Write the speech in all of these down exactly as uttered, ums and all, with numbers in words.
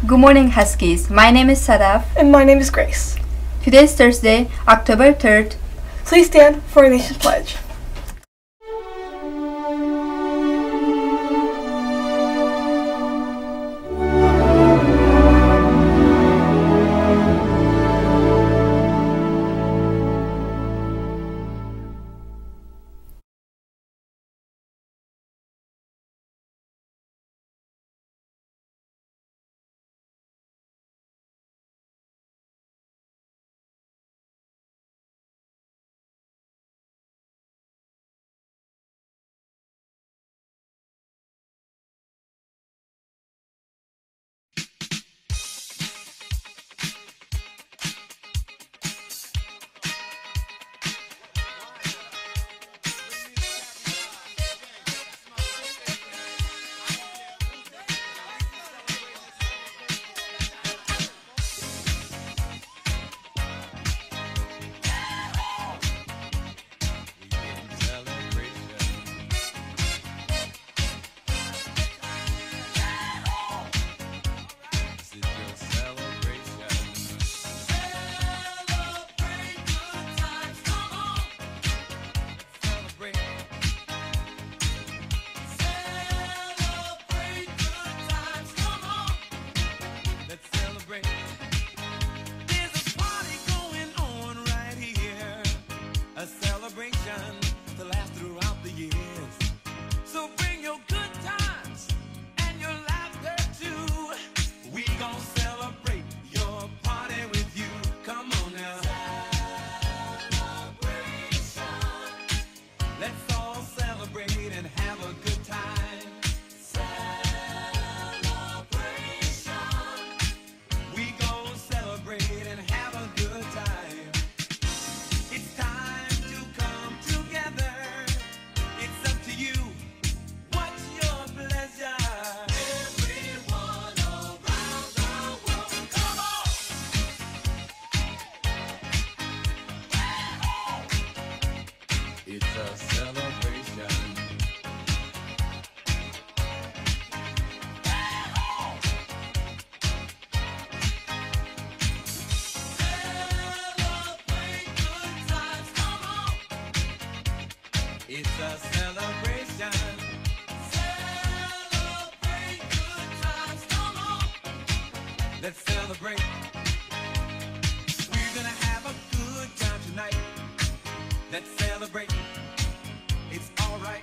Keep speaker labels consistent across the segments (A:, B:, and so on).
A: Good morning, Huskies. My name is Sadaf.
B: And my name is Grace.
A: Today is Thursday, October third.
B: Please stand for a nation's pledge.
C: To last throughout the years. So bring your good times and your laughter too. We gon' celebrate your party with you. Come on now. Celebration. Let's all celebrate and have a good time. Celebration. We gon' celebrate and have a good time. It's time. It's a celebration. Celebrate good times, come on. It's a celebration. Celebrate good times, come on. Let's celebrate. We're gonna have a good time tonight. Let's celebrate. It's alright.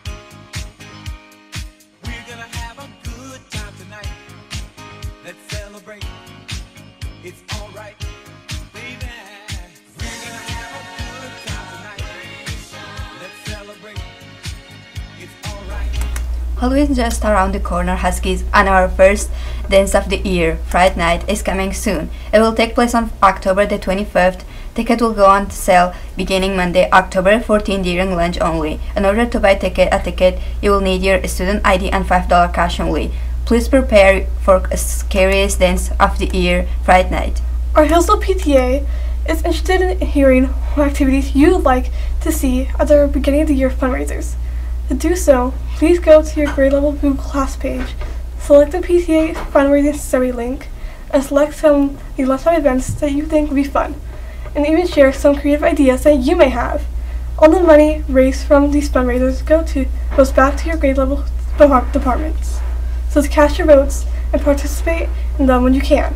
C: We're gonna have a good time tonight. Let's celebrate. It's alright, baby. We're gonna have a good time tonight. Let's celebrate. It's alright.
A: Halloween is just around the corner, Huskies, and our first dance of the year, Fright Night, is coming soon. It will take place on October the twenty-fifth. Ticket will go on sale beginning Monday, October fourteenth during lunch only. In order to buy ticket, a ticket, you will need your student I D and five dollars cash only. Please prepare for a scariest dance of the year, Fright Night.
B: Our Hillsdale P T A is interested in hearing what activities you would like to see at our beginning of the year fundraisers. To do so, please go to your grade level Google Class page, select the P T A fundraising story link, and select some of the lunchtime events that you think would be fun, and even share some creative ideas that you may have. All the money raised from these fundraisers go to goes back to your grade level departments. So to cast your votes and participate in them when you can.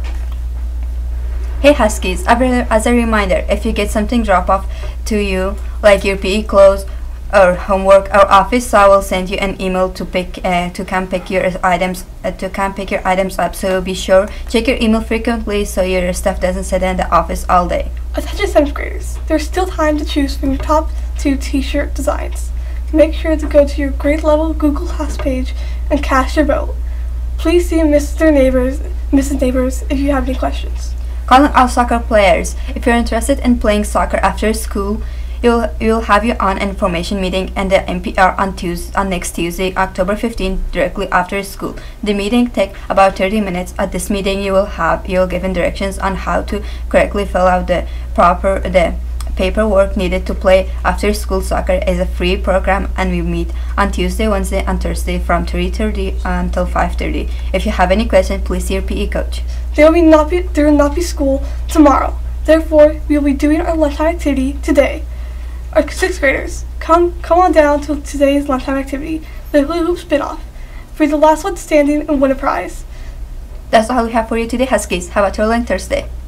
A: Hey Huskies, as a reminder, if you get something drop off to you, like your P E clothes or homework or office, so I will send you an email to pick uh, to come pick your items uh, to come pick your items up. So be sure check your email frequently so your stuff doesn't sit in the office all day.
B: Attention seventh graders, there's still time to choose from your top two t-shirt designs. Make sure to go to your grade level Google Class page and cast your vote. Please see Mister Neighbors, Missus Neighbors if you have any questions.
A: Calling all soccer players. If you're interested in playing soccer after school, you'll you'll have your own information meeting and the M P R on Tuesday, on next Tuesday, October fifteenth, directly after school. The meeting take about thirty minutes. At this meeting, you will have you'll given directions on how to correctly fill out the proper the paperwork needed to play after school soccer is a free program, and we meet on Tuesday, Wednesday, and Thursday from three thirty until five thirty. If you have any questions, please see your P E coach.
B: There will be not be there will not be school tomorrow. Therefore, we will be doing our lunchtime activity today. Our sixth graders, come come on down to today's lunchtime activity, the hula hoop spin-off. For the last one standing and win a prize.
A: That's all we have for you today, Huskies. Have a thrilling Thursday.